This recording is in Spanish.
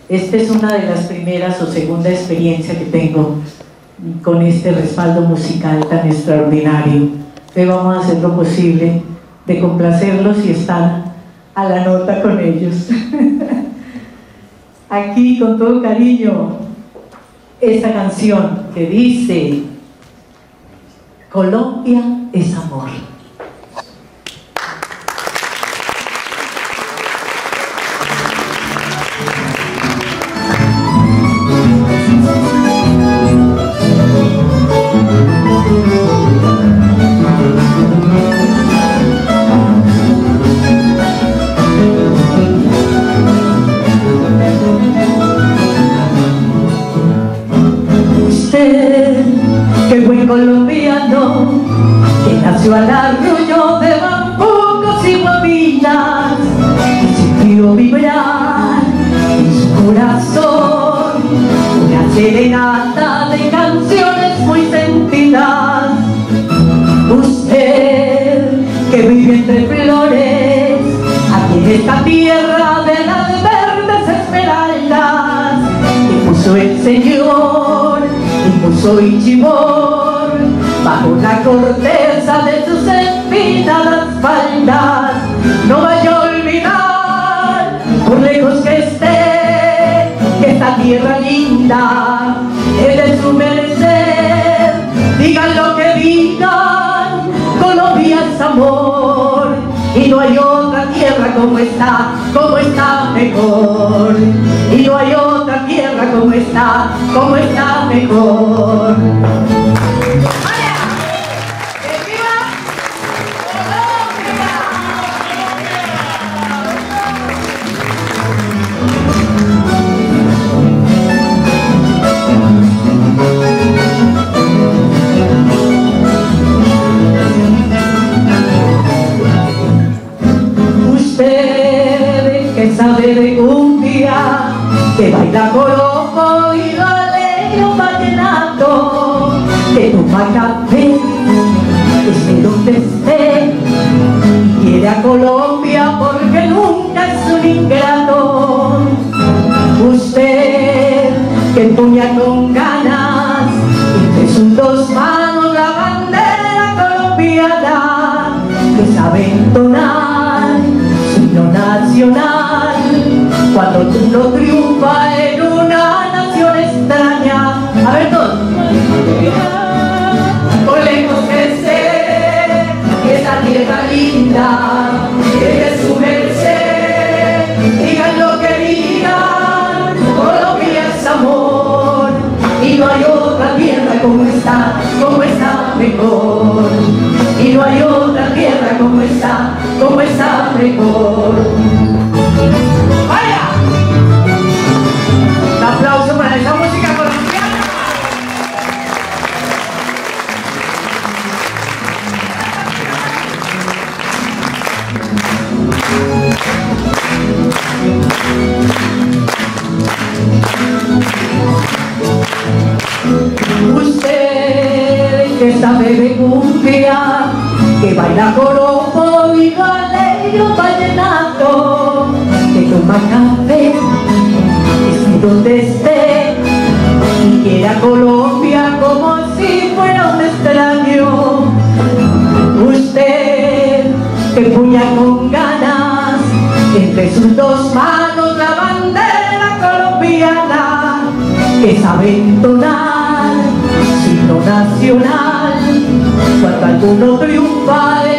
Esta es una de las primeras o segunda experiencia que tengo con este respaldo musical tan extraordinario. Hoy vamos a hacer lo posible de complacerlos y estar a la nota con ellos. Aquí, con todo cariño, esta canción que dice: Colombia es amor. Qué buen colombiano, que nació al arroyo de bambucos y guabinas, y sintió vibrar en su corazón una serenata de canciones muy sentidas. Usted, que vive entre flores, aquí en esta tierra de las verdes esmeraldas, que puso el Señor, puso Ichibor bajo la corteza de sus empinadas faldas. No vaya a olvidar, por lejos que esté, que esta tierra linda es de su merced. Digan lo que digan, Colombia es amor, y no hay otra tierra como está mejor. Y no hay otra tierra como está mejor. ¡Vaya! ¡Que viva Usted que sabe de cumbia, que baila joropo y alegre un vallenato, que toma café, esté donde esté, y quiere a Colombia porque nunca es un ingrato. Usted que empuña con ganas entre sus dos manos la bandera colombiana, que sabe entonar su himno nacional cuando uno triunfa en una nación extraña. A ver todos. Por lejos que esté, esta tierra linda es de su merced. Digan lo que digan, Colombia es amor, y no hay otra tierra como está mejor. Y no hay otra tierra como está mejor. ¡Vaya! Un aplauso para esa música colombiana. Usted que sabe de cumbia, que baila joropo y alegre un vallenato, que toma café, esté donde esté, y quiere a Colombia como si fuera un extraño. Usted que empuña con ganas entre sus dos manos la bandera colombiana, que sabe entonar su himno nacional cuando alguno triunfa